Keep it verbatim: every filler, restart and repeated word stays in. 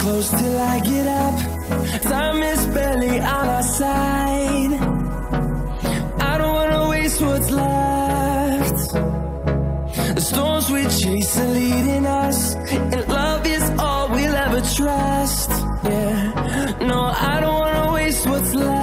close till I get up. Time is barely on our side. I don't wanna waste what's left. The storms we chase are leading us, and love is all we'll ever trust. Yeah, no, I don't wanna waste what's left.